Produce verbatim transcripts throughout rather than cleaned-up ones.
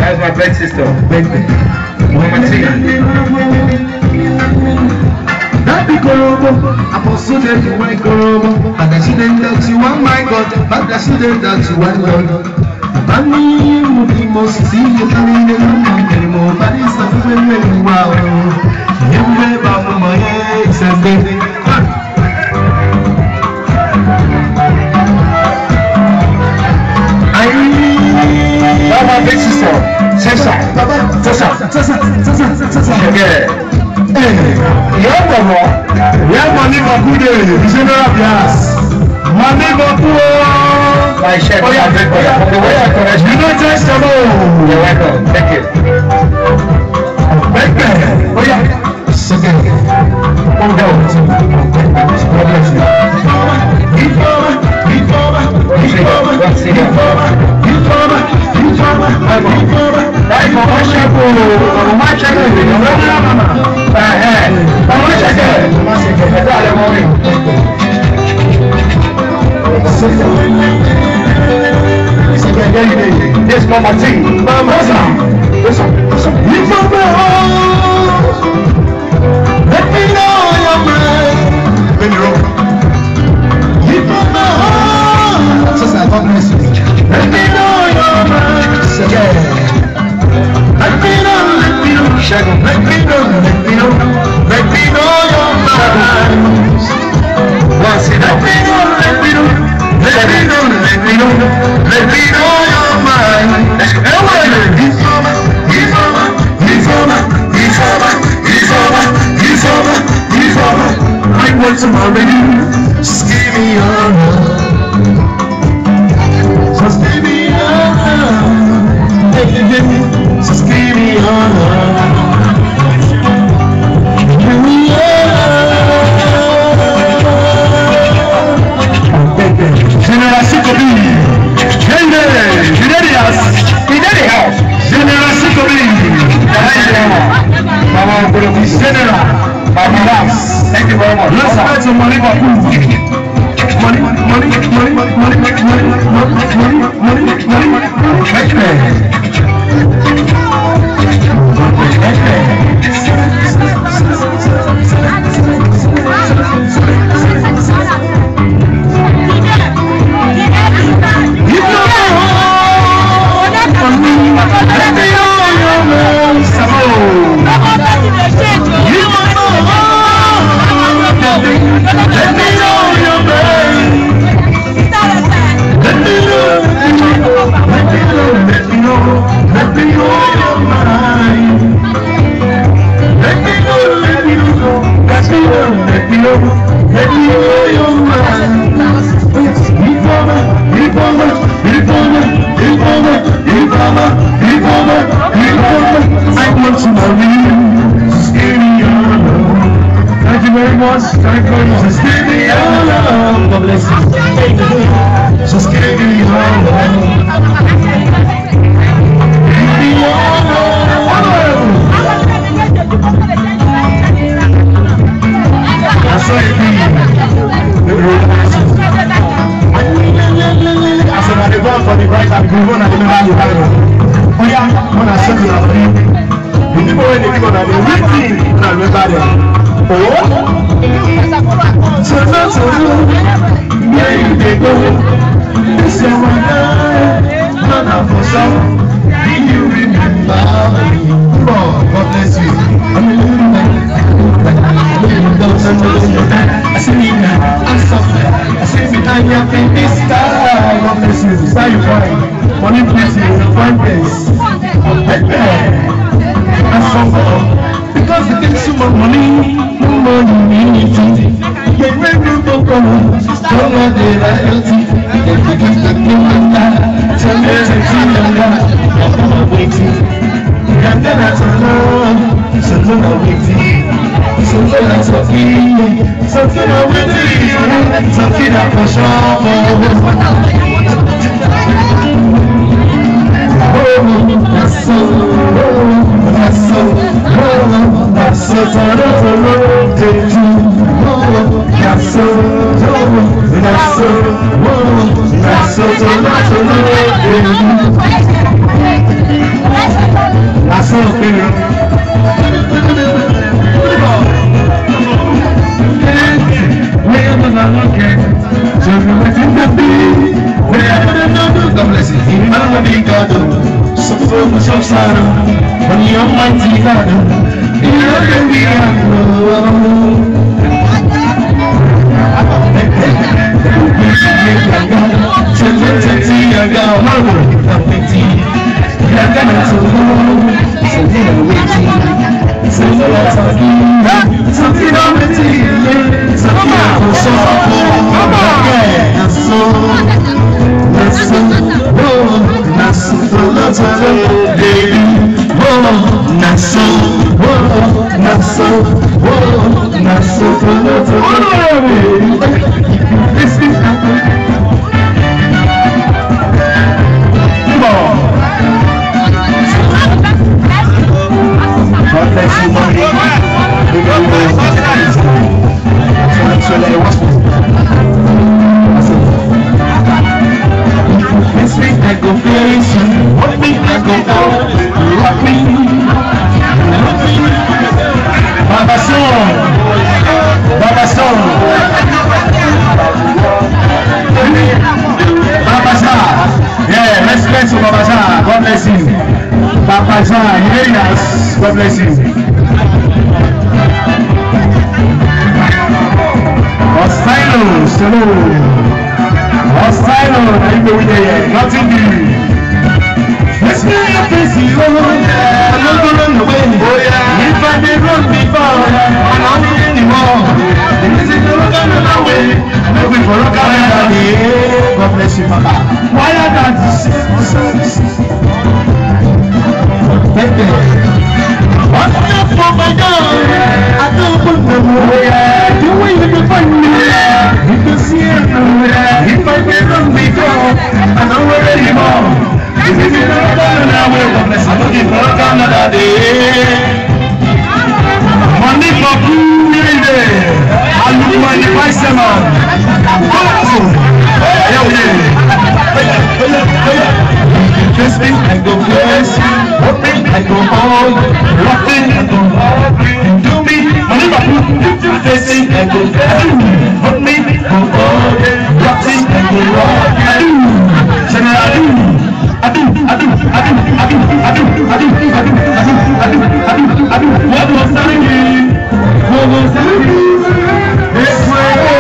That's my big sister. Big big. Mama T. Happy Korobo, Apostle that you want Korobo, and the student that you want my God, but the student that you want God. And me, you must see you coming in anymore, but it's not very well. You never from my eggs and baby. That's my big sister. Sessa. Sessa. Sessa. Sessa. Sessa. Okay. Yeah, Baba. Yeah, money for good day. General Bias. Money for poor. My chef. Oh, yeah, from the way I correct. You know, just come on. You're welcome. Thank you. Thank you. Oh, yeah. Second. Oh, God. God bless you. Informer. Informer. Informer. Informer. Informer. Informer. Informer. That's for my chef. For my chef. This Mama T, Mama Sam, listen, listen. You from the home, let me know your mind. When you're over, you from the home, just like God bless you. Let me know your mind. Let me know, let me know, let me know, let me know, let me know your mind. Once it let me know, let me know, let me know, let me know, let me know your mind. Let's go. He's over, he's over, he's over, he's over, he's over, he's over, he's over. I want to marry you. Just give me your love. Just give me your love. Just give me your love. Give me your love. General Sikobi. General. General. General. General Sikobi. Mama, General. Mama, thank you very much. Let's have some money for food. Money, money, money, money, money, money, money, money, money, money, Thank you very much. Just give me your love. God bless you. Just give me your love. Give me your love. I saw it be. I said, I did one for the right and the one and the man you have. Oh yeah, when I said to them, the people when they give on the real thing, I remember them. Oh? So not so where you they go? This is my life, not a for some. Did you remember me? Oh, God bless you. I see me now, I'm soft. I see me now, you're in this sky. God bless you. Is that your point? Money, please, you will find this. I'm soft. Because it takes you more money, more money needs it. You bring me to come, stronger than royalty. If you can take me like that, tell me to see you now. I'm waiting. And then I turn on, so I'm waiting. Something I'm talking, something I'm waiting, something I'm for sure. Oh, that's so, that's so, that's so, that's so, that's so, that's so, that's so, Almighty God, so full of sorrow, when the Almighty God, you can be alone. God bless you. Hostilo, hello. Hostilo, I know we there. Nothing new. Let's be a busy road. I'm not going to run away. Oh yeah. If I did run before, I'm not anymore. This is the road I'm on my way. I'm going for a car. God bless you, Papa. Why are that? Thank you. What's up for my God? I don't put no more. You ain't even find me. You can see it. If I get wrong before, I don't worry anymore. If you don't know, I will bless. I'm looking for another day. Money for cool day. I look money by seven. Interesting, I go first. Hoping I go home. Rocking, I go home. Do me, money for cool. Facing, I go first. Hold me, go home. Rocking, I go home. I do, I do, I do, I do, I do, I do, I do, I do, I do, I do, I do, I do, I do. What was that again? What was that again? This way.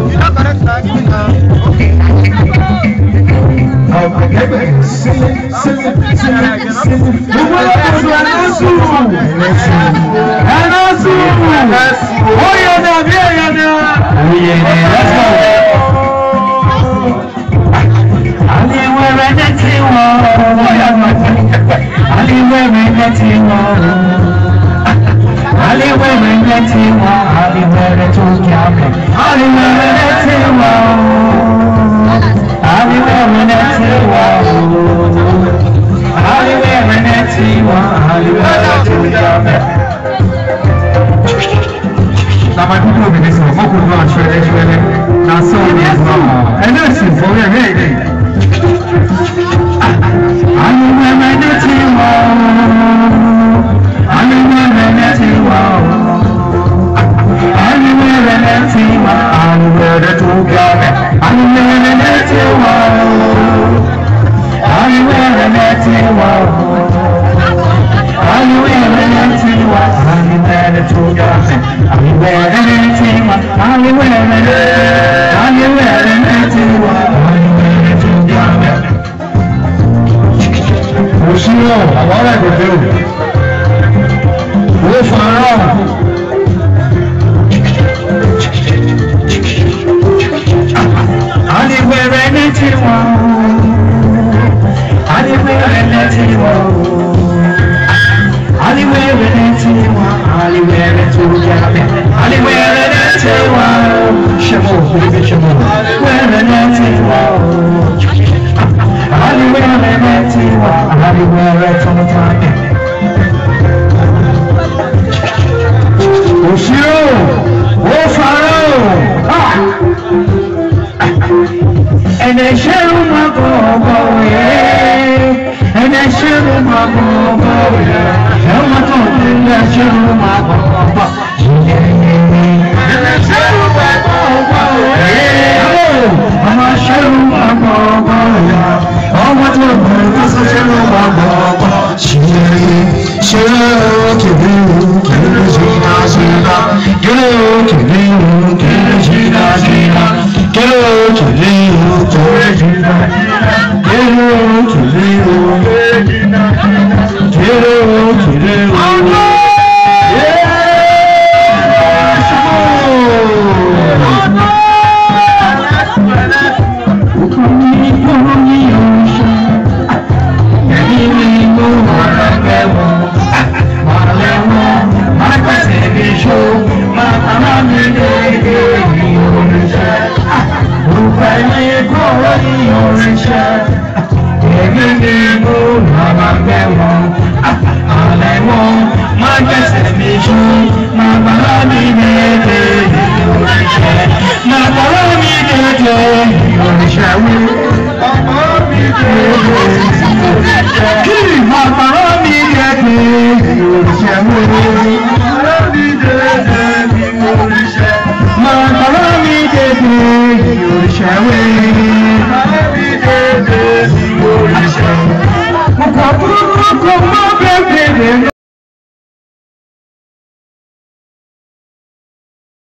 Sing, sing.